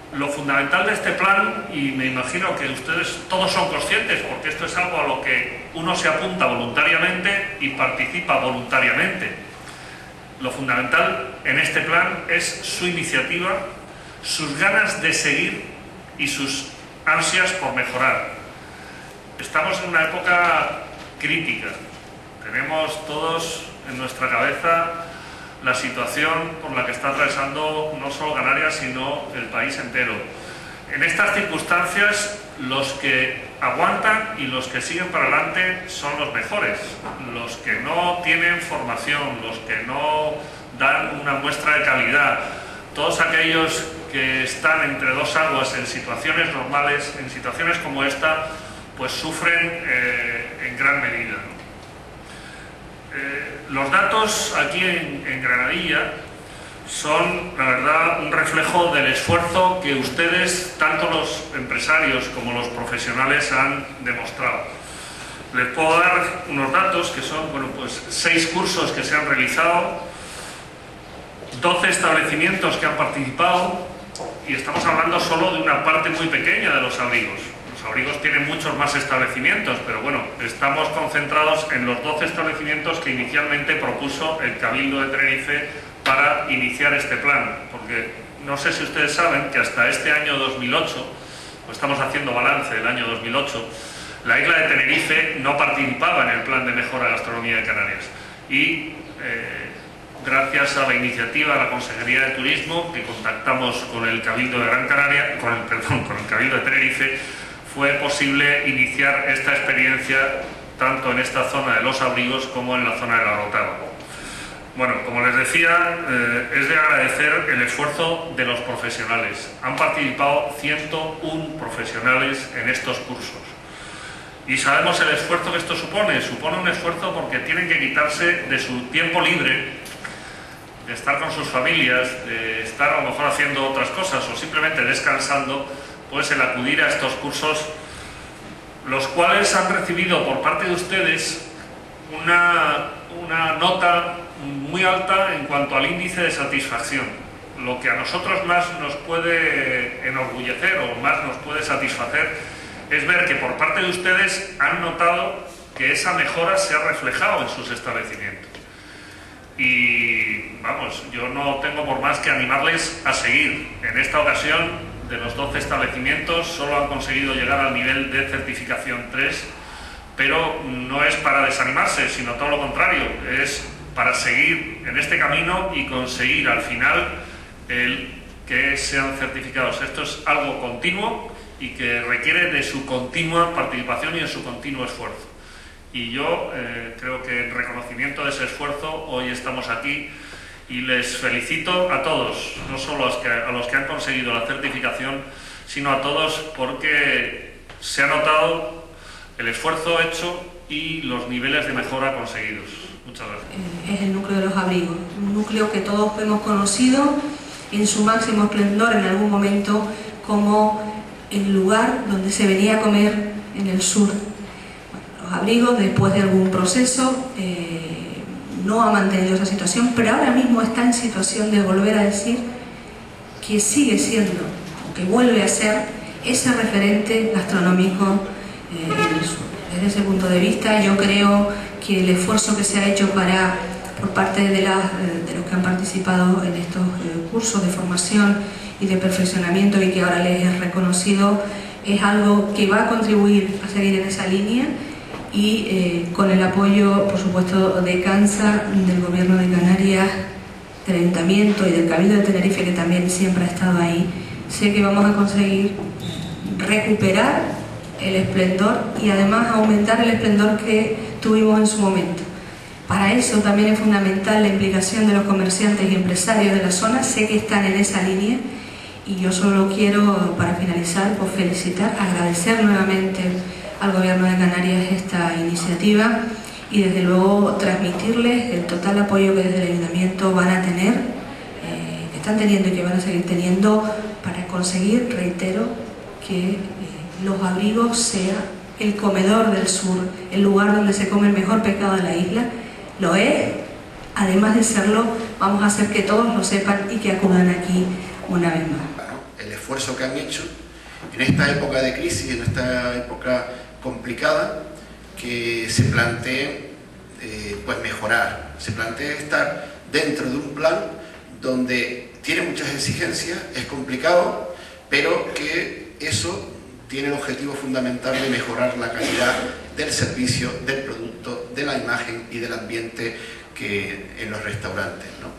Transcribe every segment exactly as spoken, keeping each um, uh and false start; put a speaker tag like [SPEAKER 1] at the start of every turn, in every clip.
[SPEAKER 1] Lo fundamental de este plan, y me imagino que ustedes todos son conscientes, porque esto es algo a lo que uno se apunta voluntariamente y participa voluntariamente, lo fundamental en este plan es su iniciativa, sus ganas de seguir y sus ansias por mejorar. Estamos en una época crítica, tenemos todos en nuestra cabeza la situación por la que está atravesando no solo Canarias, sino el país entero. En estas circunstancias, los que aguantan y los que siguen para adelante son los mejores, los que no tienen formación, los que no dan una muestra de calidad, todos aquellos que están entre dos aguas en situaciones normales, en situaciones como esta, pues sufren eh, en gran medida, ¿no? Eh, los datos aquí en, en Granadilla son, la verdad, un reflejo del esfuerzo que ustedes, tanto los empresarios como los profesionales, han demostrado. Les puedo dar unos datos que son, bueno, pues seis cursos que se han realizado, doce establecimientos que han participado, y estamos hablando solo de una parte muy pequeña de los abrigos. Los abrigos tienen muchos más establecimientos, pero bueno, estamos concentrados en los doce establecimientos que inicialmente propuso el Cabildo de Tenerife para iniciar este plan, porque no sé si ustedes saben que hasta este año dos mil ocho, pues estamos haciendo balance del año dos mil ocho, la isla de Tenerife no participaba en el plan de mejora de gastronomía de Canarias, y eh, gracias a la iniciativa de la Consejería de Turismo, que contactamos con el Cabildo de Gran Canaria, con el, perdón, con el Cabildo de Tenerife, fue posible iniciar esta experiencia tanto en esta zona de los abrigos como en la zona de la Rotava. Bueno, como les decía, eh, es de agradecer el esfuerzo de los profesionales. Han participado ciento uno profesionales en estos cursos. Y sabemos el esfuerzo que esto supone. Supone un esfuerzo porque tienen que quitarse de su tiempo libre, de estar con sus familias, de estar a lo mejor haciendo otras cosas o simplemente descansando, pues el acudir a estos cursos, los cuales han recibido por parte de ustedes una, una nota muy alta en cuanto al índice de satisfacción. Lo que a nosotros más nos puede enorgullecer o más nos puede satisfacer es ver que por parte de ustedes han notado que esa mejora se ha reflejado en sus establecimientos. Y vamos, yo no tengo por más que animarles a seguir. En esta ocasión, de los doce establecimientos, solo han conseguido llegar al nivel de certificación tres, pero no es para desanimarse, sino todo lo contrario, es para seguir en este camino y conseguir al final el que sean certificados. Esto es algo continuo y que requiere de su continua participación y de su continuo esfuerzo. Y yo eh, creo que en reconocimiento de ese esfuerzo hoy estamos aquí y les felicito a todos, no solo a los, que, a los que han conseguido la certificación, sino a todos porque se ha notado el esfuerzo hecho y los niveles de mejora conseguidos. Muchas gracias.
[SPEAKER 2] Es el núcleo de los abrigos, un núcleo que todos hemos conocido en su máximo esplendor en algún momento como el lugar donde se venía a comer en el sur. Los abrigos, después de algún proceso, eh, no ha mantenido esa situación, pero ahora mismo está en situación de volver a decir que sigue siendo, o que vuelve a ser, ese referente gastronómico eh, en el sur. Desde ese punto de vista, yo creo que el esfuerzo que se ha hecho para, por parte de, la, de los que han participado en estos eh, cursos de formación y de perfeccionamiento y que ahora les es reconocido, es algo que va a contribuir a seguir en esa línea. Y eh, con el apoyo, por supuesto, de CANSA, del Gobierno de Canarias, del Ayuntamiento y del Cabildo de Tenerife, que también siempre ha estado ahí, sé que vamos a conseguir recuperar el esplendor y además aumentar el esplendor que tuvimos en su momento. Para eso también es fundamental la implicación de los comerciantes y empresarios de la zona. Sé que están en esa línea y yo solo quiero, para finalizar, pues felicitar, agradecer nuevamente al Gobierno de Canarias esta iniciativa y desde luego transmitirles el total apoyo que desde el Ayuntamiento van a tener, eh, que están teniendo y que van a seguir teniendo para conseguir, reitero, que eh, los abrigos sea el comedor del sur, el lugar donde se come el mejor pescado de la isla. Lo es, además de serlo, vamos a hacer que todos lo sepan y que acudan aquí una vez más.
[SPEAKER 3] el esfuerzo que han hecho en esta época de crisis, en esta época complicada, que se plantee eh, pues mejorar, se plantee estar dentro de un plan donde tiene muchas exigencias, es complicado, pero que eso tiene el objetivo fundamental de mejorar la calidad del servicio, del producto, de la imagen y del ambiente que en los restaurantes, ¿no?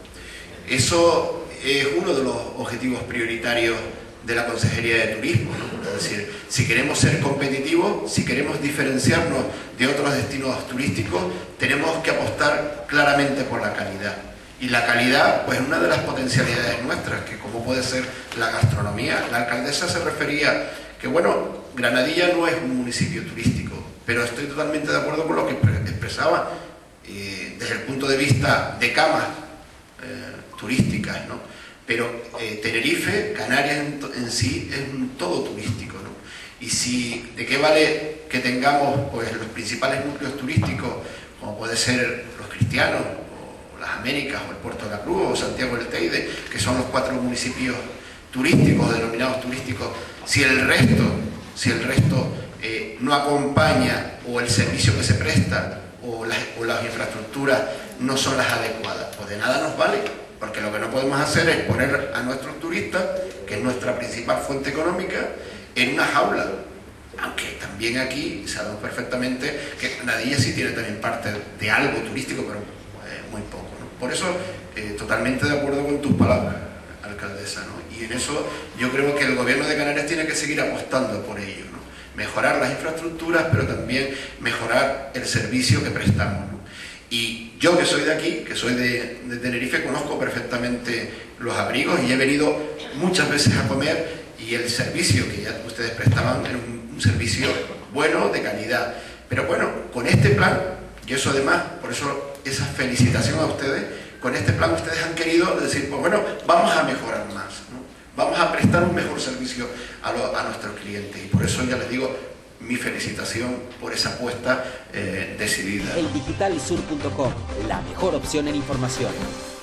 [SPEAKER 3] Eso es uno de los objetivos prioritarios de la Consejería de Turismo, ¿no? Es decir, si queremos ser competitivos, si queremos diferenciarnos de otros destinos turísticos, tenemos que apostar claramente por la calidad. Y la calidad, pues, es una de las potencialidades nuestras, que como puede ser la gastronomía. La alcaldesa se refería que, bueno, Granadilla no es un municipio turístico, pero estoy totalmente de acuerdo con lo que expresaba eh, desde el punto de vista de camas eh, turísticas, ¿no? Pero eh, Tenerife, Canarias en, en sí, es un todo turístico, ¿no? Y si, ¿de qué vale que tengamos pues los principales núcleos turísticos, como puede ser los Cristianos, o las Américas, o el Puerto de la Cruz, o Santiago del Teide, que son los cuatro municipios turísticos, denominados turísticos, si el resto, si el resto eh, no acompaña, o el servicio que se presta, o las, o las infraestructuras no son las adecuadas? Pues de nada nos vale, porque lo que no podemos hacer es poner a nuestros turistas, que es nuestra principal fuente económica, en una jaula. Aunque también aquí sabemos perfectamente que Granadilla sí tiene también parte de algo turístico, pero eh, muy poco, ¿no? Por eso, eh, totalmente de acuerdo con tus palabras, alcaldesa, ¿no? Y en eso yo creo que el Gobierno de Canarias tiene que seguir apostando por ello, ¿no? Mejorar las infraestructuras, pero también mejorar el servicio que prestamos, ¿no? Y yo, que soy de aquí, que soy de, de Tenerife, conozco perfectamente los abrigos y he venido muchas veces a comer, y el servicio que ya ustedes prestaban era un, un servicio bueno, de calidad. Pero bueno, con este plan, y eso además, por eso esa felicitación a ustedes, con este plan ustedes han querido decir, pues bueno, vamos a mejorar más, ¿no? Vamos a prestar un mejor servicio a, lo, a nuestros clientes, y por eso ya les digo mi felicitación por esa apuesta eh, decidida.
[SPEAKER 4] el digital sur punto com, la mejor opción en información.